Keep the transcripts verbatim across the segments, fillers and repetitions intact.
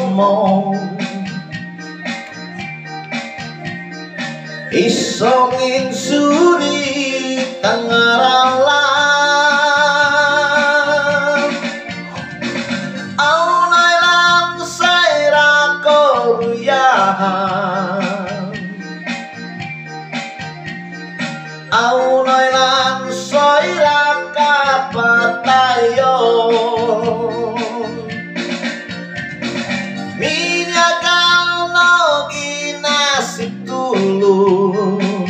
totomou iso nginsuri tangaralan aunai lang saira koruyahan aunai lang saira kapatayon minyagal no ginasik tulung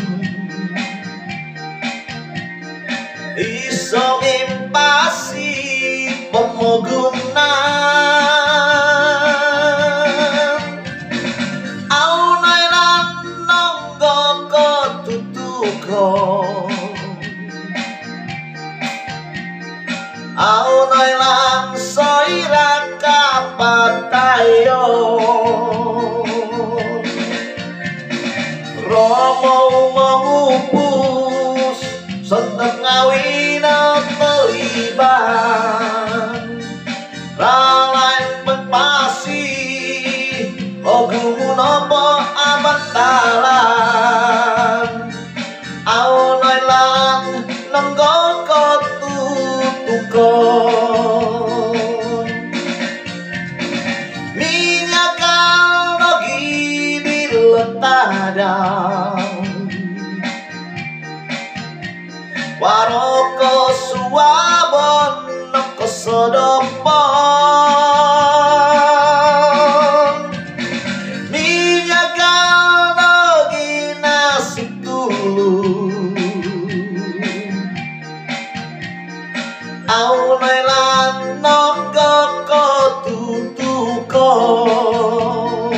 iso impasi pemogunan aunai lan nonggo kotutuko aunai lan soira kapatayon Romo mengupus setengawina teliban ralain penpasi ogumu nopo abantalan aunai lang nenggo kotutukon minyakan lagi diletadang waroko suwabon kesodopon minyakan lagi nasib tulung aunai lan nonggo kotutukon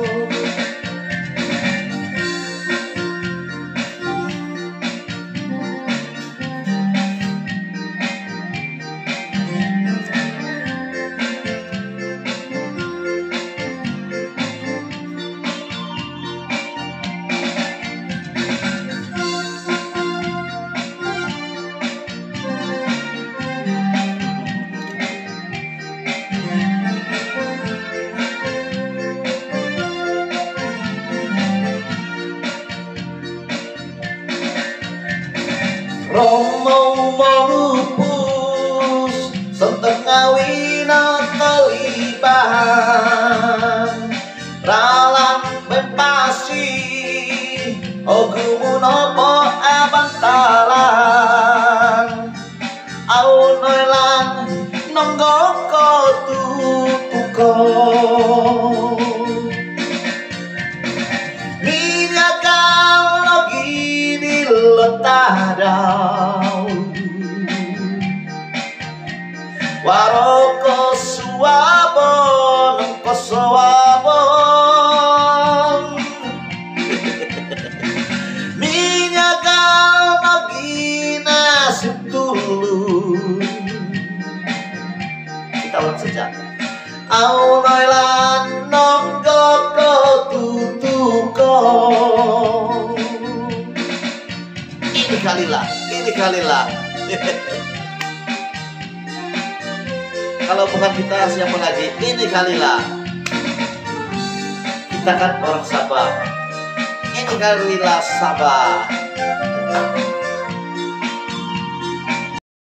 Romo melupus setengawina teliban ralang bempasi ogumu nopo abantalan aunai lan nonggo kotutukon minyakan lagi diletadang waroko suwabon kosowabon minyakan lagi nasib tulung kita ulang saja aunai lan nonggo kotutukon ini kalilah ini kalilah kalau bukan kita siapa lagi ini kalilah kita kan orang Sabah ini kalilah Sabah.